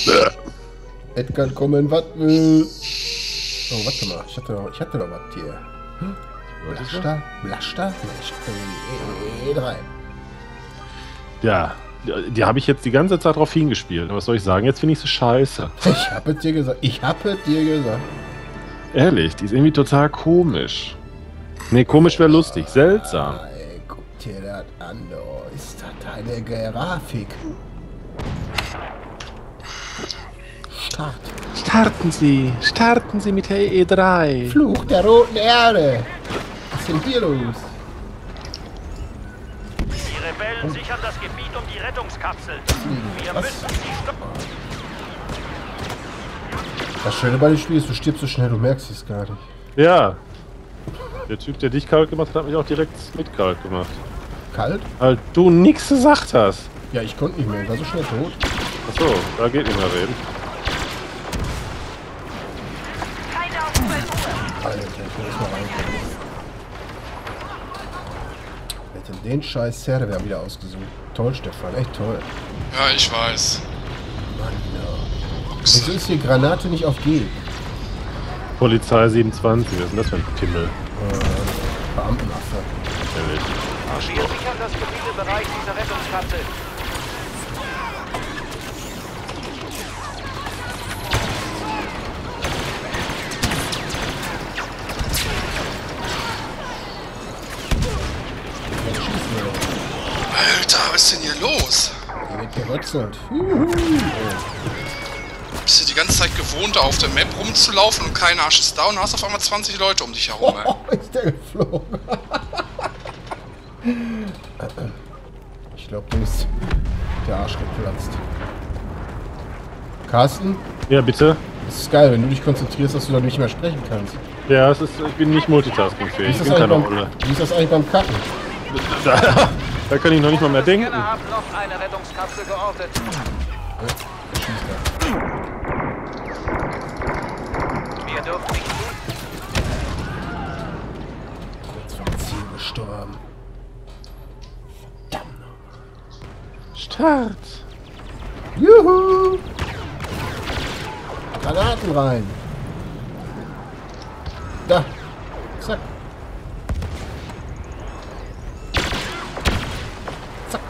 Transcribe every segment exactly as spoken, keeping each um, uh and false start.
Edgar kommen, was will? Oh, warte mal, ich hatte noch, ich hatte noch was hier. Blaster? Blaster? Ich hatte die E drei. Ja, die, die habe ich jetzt die ganze Zeit drauf hingespielt. Was soll ich sagen? Jetzt finde ich sie scheiße. Ich habe es dir gesagt. Ich habe es dir gesagt. Ehrlich, die ist irgendwie total komisch. Nee, komisch wäre lustig. Seltsam. Ey, guck dir das an, oh. Ist das eine Grafik? Start. Starten Sie! Starten Sie mit der E drei! Fluch der roten Erde! Was ist denn hier los? Die Rebellen sichern das Gebiet um die Rettungskapsel. Wir Was? müssen sie stoppen. Das Schöne bei dem Spiel ist, du stirbst so schnell, du merkst es gar nicht. Ja. Der Typ, der dich kalt gemacht hat, hat mich auch direkt mit kalt gemacht. Kalt? Weil du nichts gesagt hast. Ja, ich konnte nicht mehr, ich war so schnell tot. Achso, da geht nicht mehr reden. Alter, ich will erstmal reinkommen. Wer hat denn den scheiß Server wieder ausgesucht? Toll, Stefan, echt toll. Ja, ich weiß. Mann, ja. Wieso ist hier Granate nicht auf G? Polizei siebenundzwanzig, was ist denn das für ein Pimmel? Äh, Beamtenaffe. Ehrlich. Wir Arschloch. sichern das Gebiet im Bereich dieser Rettungskapsel. Alter, was ist denn hier los? Hier wird gerötzelt. Juhu. Bist du die ganze Zeit gewohnt, da auf der Map rumzulaufen und kein Arsch ist da und hast auf einmal zwanzig Leute um dich herum, ey. Oh, ist der geflogen. Ich glaube, dem ist der Arsch geplatzt. Carsten? Ja, bitte? Das ist geil, wenn du dich konzentrierst, dass du dann nicht mehr sprechen kannst. Ja, es ist, ich bin nicht multitaskingfähig. Wie Ich ist, bin das keine eigentlich Rolle. beim, wie ist das eigentlich beim Kacken? Da, da kann ich noch nicht mal mehr denken. Wir haben noch eine Rettungskapsel geortet. Wir dürfen nicht tun. Kurz vom Ziel gestorben. Verdammt. Start! Juhu! Granaten rein. Da. Zack. Zack.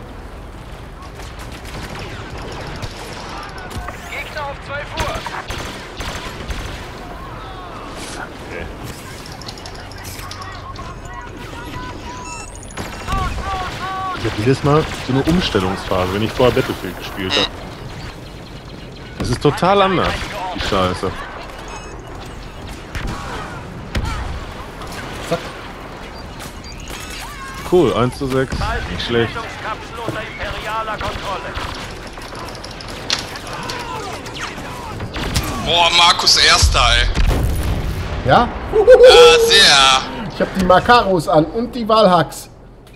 Gegner auf zwölf Uhr. Okay. Ich habe jedes Mal so eine Umstellungsphase, wenn ich vorher Battlefield gespielt habe. Das ist total anders, die Scheiße. Zack. Cool, eins zu sechs, nicht schlecht. Rettungskapsel unter imperialer Kontrolle. Boah, Markus Erster, ey. Ja? Ja, sehr. Ich hab die Makaros an und die Walhacks.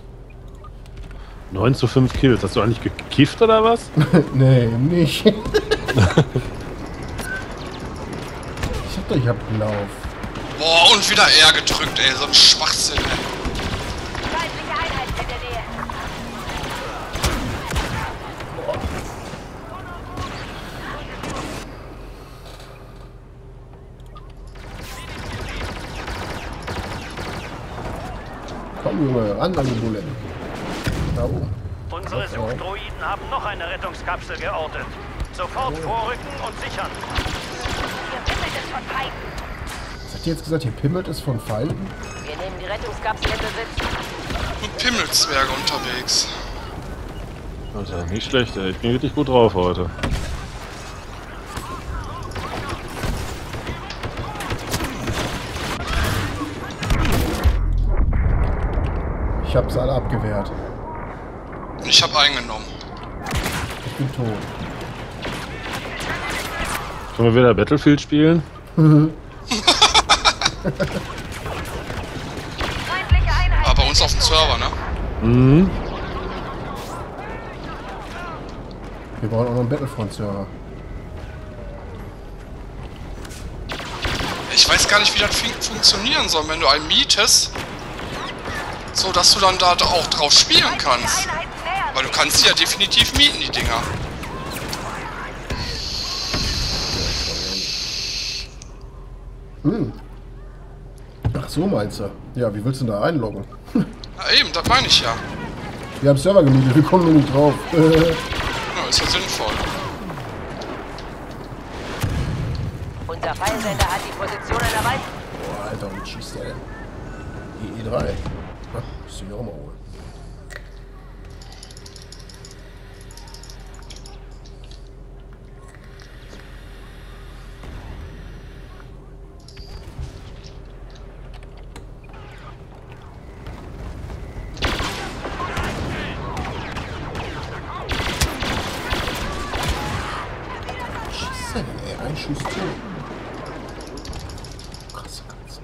neun zu fünf Kills, hast du eigentlich gekifft oder was? Nee, nicht. Ich hab doch, ich hab Lauf. Boah, und wieder R gedrückt, ey. So ein Schwachsinn, ey. Feindliche Einheiten in der Nähe. Komm, Junge, ran an die Bulle. Da oben. Unsere Suchdroiden haben noch eine Rettungskapsel geortet. Sofort vorrücken und sichern. Hier wimmelt es von Feinden. Was hat die jetzt gesagt? Hier pimmelt es von Feinden? Wir nehmen die Rettungskapsel in Besitz. Und Pimmelzwerge unterwegs. Alter, nicht schlecht, ey. Ich bin wirklich gut drauf heute. Ich hab sie alle abgewehrt. Und ich habe eingenommen. Ich bin tot. Sollen wir wieder Battlefield spielen? Feindliche Einheiten. Aber bei uns auf dem Server, ne? Mhm. Wir brauchen auch noch einen Battlefront-Server. Ich weiß gar nicht, wie das fun- funktionieren soll, wenn du einen mietest. So, dass du dann da auch drauf spielen kannst. Einheiten nähern. Weil du kannst sie ja definitiv mieten, die Dinger. Hm. Ach so, meinst du? Ja, wie willst du denn da einloggen? Na eben, das meine ich ja. Wir haben Server gemietet, wir kommen nur nicht drauf. Ja, ist ja sinnvoll. Unser Peilsender hat die Positionen erreicht. Boah, Alter, wie schießt der denn? Die E drei. Ach, musst du hier auch mal holen. Ein Schuss zu. Krasse Katze.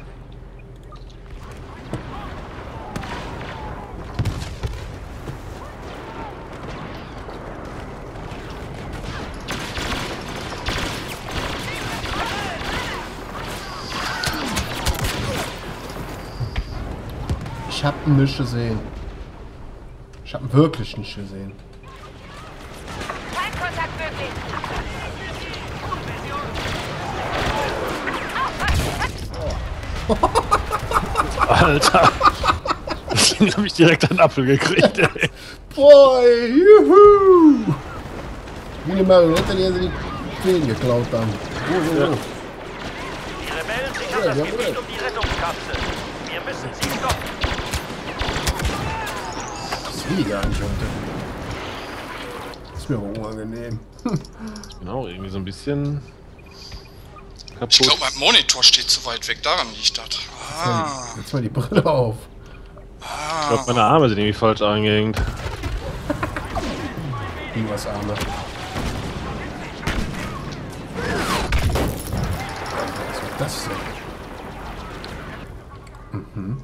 Ich hab nichts gesehen. Ich hab wirklich nichts gesehen. Feindkontakt möglich. Alter. Deswegen habe ich direkt einen Apfel gekriegt, ey. Boy, juhu! Wie eine Marionette, die die Feen geklaut haben. Oh, oh, oh. Die Rebellen sichern Ja, das ja, Gebiet ja. um die Rettungskapsel. Wir müssen sie stoppen. Das will ich gar nicht heute. Das ist mir aber unangenehm. Genau, irgendwie so ein bisschen kaputt. Ich glaube, mein Monitor steht zu weit weg. Daran liegt das. Ah, Jetzt mal die Brille auf. Ich glaube, meine Arme sind irgendwie falsch eingehängt. Wie was Arme. Was ist das denn? Mhm.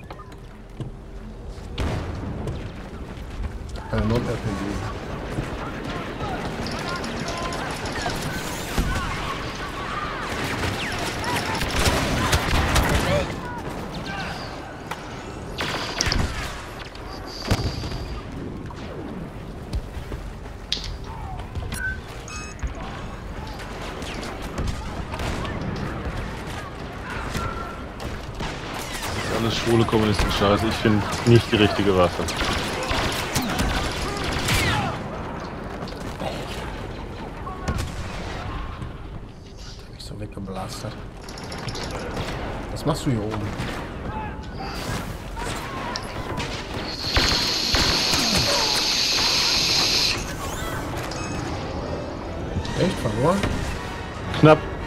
Eine Non-R P G. Alles schwule Kommunisten-Scheiße. Ich finde nicht die richtige Waffe. Hab ich so weggeblastet. Was machst du hier oben? Echt verloren? Knapp.